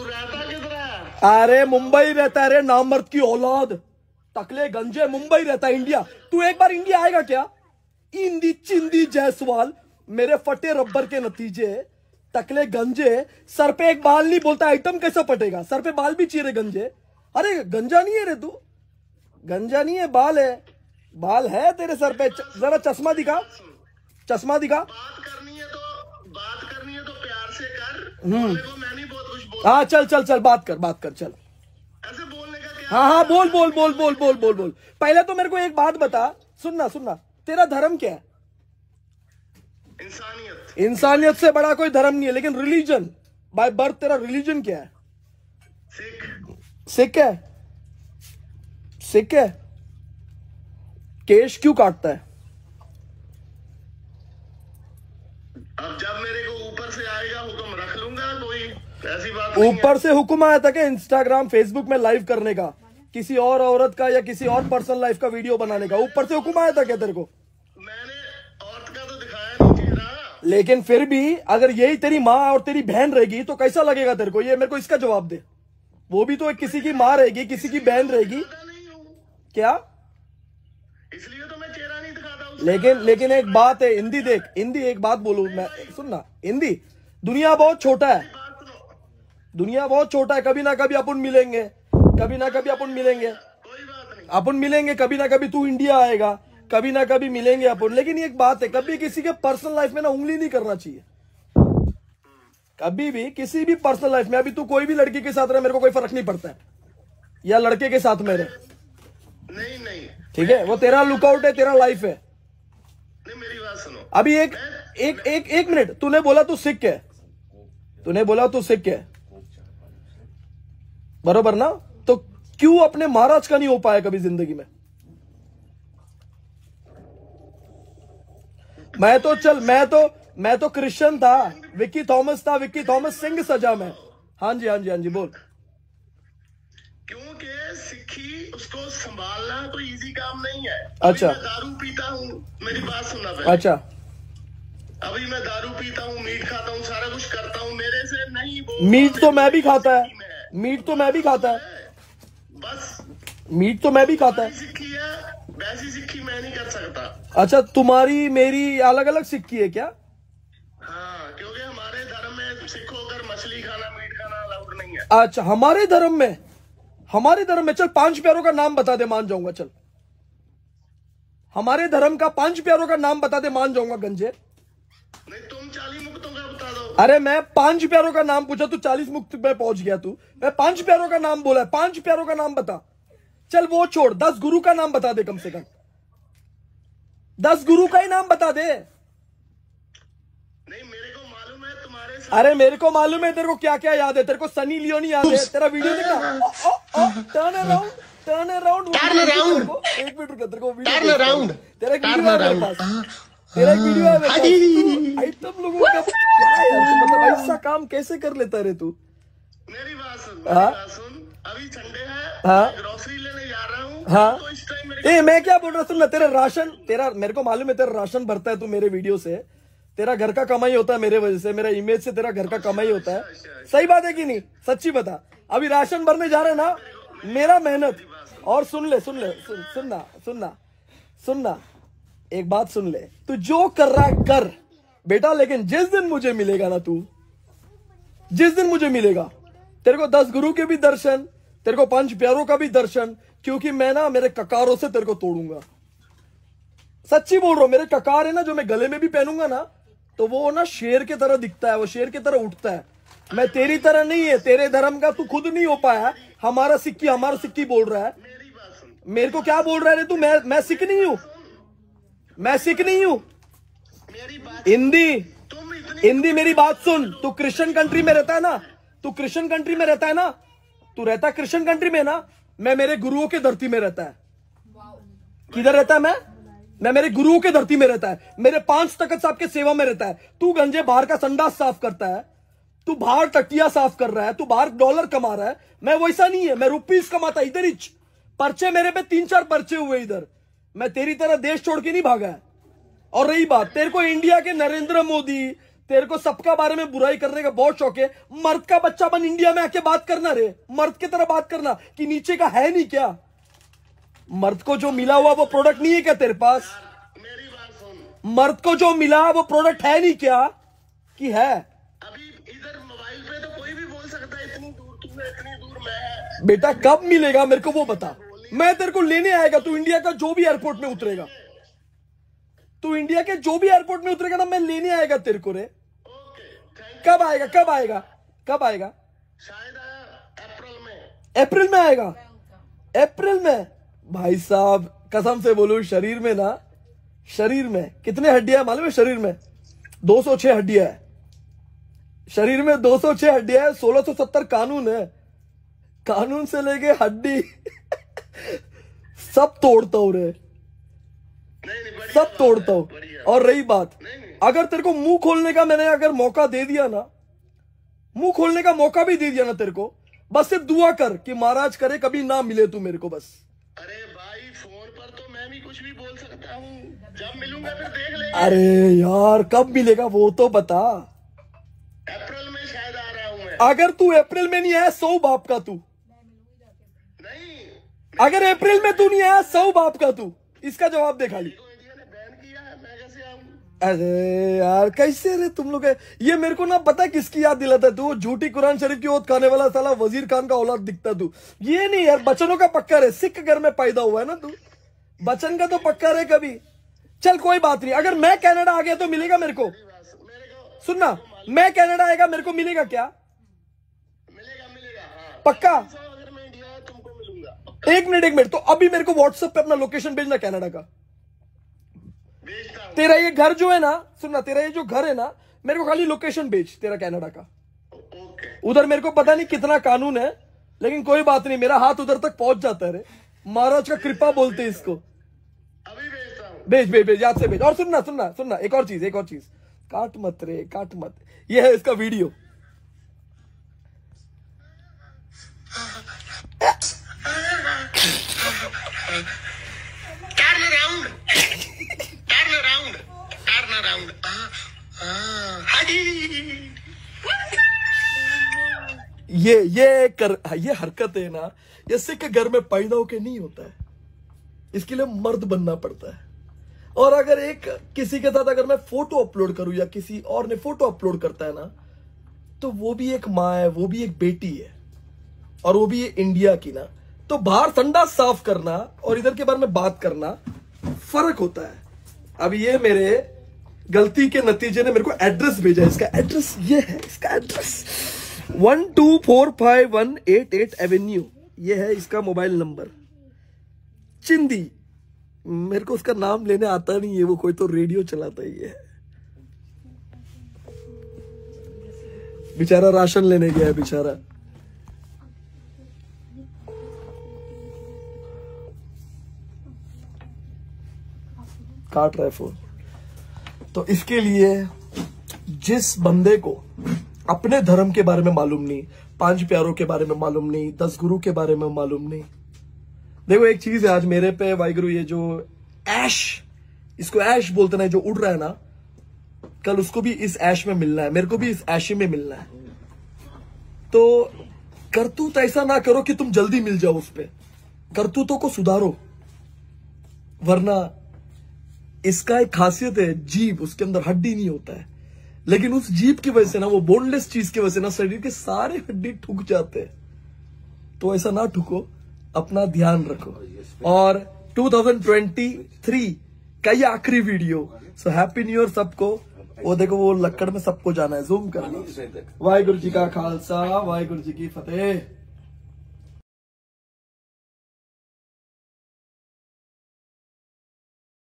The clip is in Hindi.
रहता किधर है? अरे मुंबई रहता है रे, नामर्द की औलाद, टकले गंजे, मुंबई रहता है। इंडिया, तू एक बार इंडिया आएगा क्या? इंदी चिंदी जायसवाल, मेरे फटे रबर के नतीजे, टकले गंजे, सर पे एक बाल नहीं, बोलता आइटम कैसा पटेगा? सर पे बाल भी चीरे गंजे। अरे गंजा नहीं है रे तू, गंजा नहीं है, बाल है, बाल है तेरे सर पे। जरा चश्मा दिखा, चश्मा दिखा। बात करनी है तो प्यार से कर। बोलने को मैं नहीं बहुत कुछ बोल। हाँ चल चल चल, बात कर चल। ऐसे बोलने का क्या? हाँ हाँ, बोल बोल बोल बोल बोल बोल बोल। पहले तो मेरे को एक बात बता, सुनना, तेरा धर्म क्या है? इंसानियत। इंसानियत से बड़ा कोई धर्म नहीं है, लेकिन रिलीजन बाय बर्थ तेरा रिलीजन क्या है? सिख है। सिख है। केश क्यों काटता है? अब जब मेरे को ऊपर से आएगा हुक्म रख लूंगा, कोई ऐसी बात ऊपर से हुक्म आया था कि इंस्टाग्राम फेसबुक में लाइव करने का, किसी और औरत का या किसी और पर्सनल लाइफ का वीडियो बनाने का, ऊपर से हुक्म आया था क्या तेरे को? मैंने औरत का तो दिखाया नहीं चेहरा। लेकिन फिर भी अगर यही तेरी माँ और तेरी बहन रहेगी तो कैसा लगेगा तेरे को? ये मेरे को इसका जवाब दे। वो भी तो किसी की माँ रहेगी, किसी की बहन रहेगी। क्या? इसलिए तो मैं चेहरा नहीं दिखाता। लेकिन एक बात है, हिंदी देख, हिंदी एक बात बोलूं मैं, सुनना, हिंदी, दुनिया बहुत छोटा है, दुनिया बहुत छोटा है। कभी ना कभी अपन मिलेंगे, कभी ना कभी अपन मिलेंगे, कोई बात नहीं। अपन मिलेंगे, कभी ना कभी तू इंडिया आएगा, कभी ना कभी मिलेंगे अपन। लेकिन एक बात है, कभी किसी के पर्सनल लाइफ में ना उंगली नहीं करना चाहिए, कभी भी किसी भी पर्सनल लाइफ में। अभी तू कोई भी लड़की के साथ रहे, मेरे को कोई फर्क नहीं पड़ता है, या लड़के के साथ में रहे, नहीं ठीक है, वो तेरा लुकआउट है, तेरा लाइफ है। नहीं, मेरी बात सुनो। अभी एक मिनट, तूने बोला तू सिख है, तूने बोला तू सिख है, बरोबर ना? तो क्यों अपने महाराज का नहीं हो पाया कभी जिंदगी में? मैं तो क्रिश्चियन था, विक्की थॉमस था, विक्की थॉमस सिंह सजा में। हाँ जी बोल। क्योंकि सिक्खी उसको संभालना कोई इजी काम नहीं है। अच्छा। मैं दारू पीता हूँ, मेरी बात सुनना पहले। अच्छा। अभी मैं दारू पीता हूँ, मीट खाता हूँ, सारा कुछ करता हूँ, मेरे से नहीं वो। मीट तो मैं भी खाता है, मीट तो मैं भी खाता है, बस मीट तो मैं भी खाता है। सिक्खी है, वैसी सिक्खी मैं नहीं कर सकता। अच्छा, तुम्हारी मेरी अलग अलग सिक्की है क्या? हाँ, क्योंकि हमारे धर्म में सिख होकर मछली खाना, मीट खाना अलाउड नहीं है। अच्छा, हमारे धर्म में चल 5 प्यारों का नाम बता दे, मान जाऊंगा। चल, हमारे धर्म का 5 प्यारों का नाम बता दे, मान जाऊंगा गंजे। नहीं, तुम 40 मुक्तों का बता दो। अरे मैं 5 प्यारों का नाम पूछा, तू 40 मुक्त पे पहुंच गया तू। मैं 5 प्यारों का नाम बोला है, 5 प्यारों का नाम बता। चल वो छोड़, 10 गुरु का नाम बता दे, कम से कम 10 गुरु का ही नाम बता दे। नहीं, मेरे को मालूम है तुम्हारे। अरे मेरे को मालूम है तेरे को क्या क्या याद है। तेरे को सनी लियोनी याद है? तेरा वीडियो देखा, टर्न अराउंड। एक मिनट रुक, तेरे को वीडियो, टर्न अराउंड, तेरा एक वीडियो है मेरे पास, तेरा एक वीडियो है मेरे पास। आइटम लोगों का क्या यार, तू मतलब ऐसा काम कैसे कर लेता रे तू? मेरी बात सुन, हाँ? अभी संडे है, हाँ? ग्रोसरी लेने जा रहा हूँ। हाँ? तो इस टाइम मैं क्या बोल रहा, सुन ना, तेरा मेरे को मालूम है, तेरा राशन भरता है तू मेरे वीडियो से, तेरा घर का कमाई होता है मेरे वजह से, मेरा इमेज से तेरा घर का कमाई होता है। सही बात है कि नहीं? सच्ची बता। अभी राशन भरने जा रहे ना, मेरा मेहनत। और सुनना, एक बात सुन ले, तू जो कर रहा है कर बेटा, लेकिन जिस दिन मुझे मिलेगा ना, तू जिस दिन मुझे मिलेगा, तेरे को 10 गुरु के भी दर्शन, तेरे को 5 प्यारों का भी दर्शन, क्योंकि मैं ना मेरे ककारों से तेरे को तोड़ूंगा। सच्ची बोल रहा हूं, मेरे ककार है ना, जो मैं गले में भी पहनूंगा ना, तो वो ना शेर की तरह दिखता है, वो शेर की तरह उठता है। मैं तेरी तरह नहीं है, तेरे धर्म का तू खुद नहीं हो पाया। हमारा सिक्की बोल रहा है। मेरे को क्या बोल रहा है तू? मैं सिख नहीं हूं, मैं सिख नहीं हूं। हिंदी मेरी बात सुन। तू क्रिश्चियन कंट्री में रहता है ना, तू क्रिश्चियन कंट्री में रहता है ना, तू रहता क्रिश्चियन कंट्री में ना। मैं मेरे गुरुओं की धरती में रहता है। किधर रहता है? मैं मेरे गुरुओं की धरती में रहता है, मेरे 5 तख्त साहब के सेवा में रहता है। तू गंजे बाहर का संडास साफ करता है, तू बाहर टट्टिया साफ कर रहा है, तू बाहर डॉलर कमा रहा है। मैं वैसा नहीं है, मैं रुपीस कमाता। इधर ही पर्चे मेरे पे 3-4 पर्चे हुए इधर। मैं तेरी तरह देश छोड़ के नहीं भागा है। और रही बात, तेरे को इंडिया के नरेंद्र मोदी, तेरे को सबका बारे में बुराई करने का बहुत शौक है। मर्द का बच्चा बन इंडिया में आके बात करना रे, मर्द की तरह बात करना कि नीचे का है नहीं क्या? मर्द को जो मिला हुआ वो प्रोडक्ट नहीं है क्या तेरे पास? मेरी बात सुन, मर्द को जो मिला वो प्रोडक्ट है नहीं क्या कि है? अभी इधर मोबाइल पे तो कोई भी बोल सकता है, इतनी दूर तू है, इतनी दूर मैं है। बेटा कब मिलेगा मेरे को वो बता। मैं तेरे को लेने आएगा, तू इंडिया का जो भी एयरपोर्ट में उतरेगा, तू इंडिया के जो भी एयरपोर्ट में उतरेगा ना, मैं लेने आएगा तेरे को रे। कब आएगा, कब आएगा, कब आएगा? शायद अप्रैल में। अप्रैल में आएगा? अप्रैल में? भाई साहब कसम से बोलूं, शरीर में ना, शरीर में कितने हड्डियां मालूम है? शरीर में 206 हड्डियां है। शरीर में 206 हड्डियां है, 1670 कानून है। कानून से लेके हड्डी सब तोड़ता हूं रे, सब तोड़ता हूं। और रही बात, अगर तेरे को मुंह खोलने का मैंने अगर मौका दे दिया ना, मुंह खोलने का मौका भी दे दिया ना तेरे को, बस सिर्फ दुआ कर कि महाराज करे कभी ना मिले तू मेरे को बस। अरे भाई फोन पर तो मैं भी कुछ भी बोल सकता हूँ, जब मिलूंगा फिर देख लेंगे। अरे यार कब मिलेगा वो तो बता। अप्रैल में शायद आ रहा हूँ मैं। अगर तू अप्रैल में नहीं आया, सौ बाप का तू। नहीं, अगर अप्रैल में तू नहीं आया, सौ बाप का तू। इसका जवाब दे खाली। तो इंडिया ने बैन किया है, मैं कैसे आऊँ? अरे यार कैसे रे तुम लोग? ये मेरे को ना पता किसकी याद दिलाता है तू? झूठी कुरान शरीफ की ओत खाने वाला साला वजीर खान का औलाद दिखता तू। ये नहीं यार, बचनों का पक्का रे, सिख घर में पैदा हुआ है ना तू, बचन का तो पक्का रे कभी। चल कोई बात नहीं, अगर मैं कनाडा आ गया तो मिलेगा मेरे को? सुनना, मैं कनाडा आएगा मेरे को मिलेगा क्या? मिलेगा मिलेगा, हाँ पक्का? अगर मैं इंडिया आया तुमको मिलूंगा। एक मिनट, तो अभी मेरे को व्हाट्सएप पे अपना लोकेशन भेजना कनाडा का। भेजता हूँ। तेरा ये घर जो है ना, सुनना, तेरा ये जो घर है ना, मेरे को खाली लोकेशन भेज तेरा कनाडा का। ओके। उधर मेरे को पता नहीं कितना कानून है, लेकिन कोई बात नहीं, मेरा हाथ उधर तक पहुंच जाता है रे। महाराज का कृपा बोलते हैं इसको। अभी भेजता हूँ। भेज भेज भेज, याद से भेज। और सुनना सुनना सुनना, एक और चीज, काट मत रे, काट मत। ये है इसका video. Turn around. Turn around. Turn around. ये हरकत है ना, ये सिख घर में पैदा होके नहीं होता है, इसके लिए मर्द बनना पड़ता है। और अगर एक किसी के साथ अगर मैं फोटो अपलोड करूं या किसी और ने फोटो अपलोड करता है ना, तो वो भी एक माँ है, वो भी एक बेटी है, और वो भी इंडिया की ना। तो बाहर संडास साफ करना और इधर के बारे में बात करना फर्क होता है। अब ये मेरे गलती के नतीजे ने मेरे को एड्रेस भेजा है। इसका एड्रेस ये है, इसका एड्रेस 1245188 एवेन्यू, ये है इसका मोबाइल नंबर। चिंदी, मेरे को उसका नाम लेने आता नहीं है, वो कोई तो रेडियो चलाता ही है। बेचारा राशन लेने गया है बेचारा। काट रहा है फोन। तो इसके लिए जिस बंदे को अपने धर्म के बारे में मालूम नहीं, 5 प्यारों के बारे में मालूम नहीं, 10 गुरु के बारे में मालूम नहीं। देखो एक चीज है आज मेरे पे वाहिगुरु, ये जो ऐश, इसको ऐश बोलते ना, जो उड़ रहा है ना, कल उसको भी इस ऐश में मिलना है, मेरे को भी इस ऐश में मिलना है। तो करतूत ऐसा ना करो कि तुम जल्दी मिल जाओ उस पे, करतूतों को सुधारो। वरना इसका एक खासियत है, जीभ, उसके अंदर हड्डी नहीं होता है, लेकिन उस जीभ की वजह से ना, वो बोनलेस चीज की वजह से ना, शरीर के सारे हड्डी ठुक जाते हैं। तो ऐसा ना ठुको, अपना ध्यान रखो। और 2023 का ये आखिरी video, so happy new year सबको। वो देखो वो लक्कड़ में सबको जाना है, जूम करना। वाहिगुरु जी का खालसा, वाहिगुरु जी की फतेह।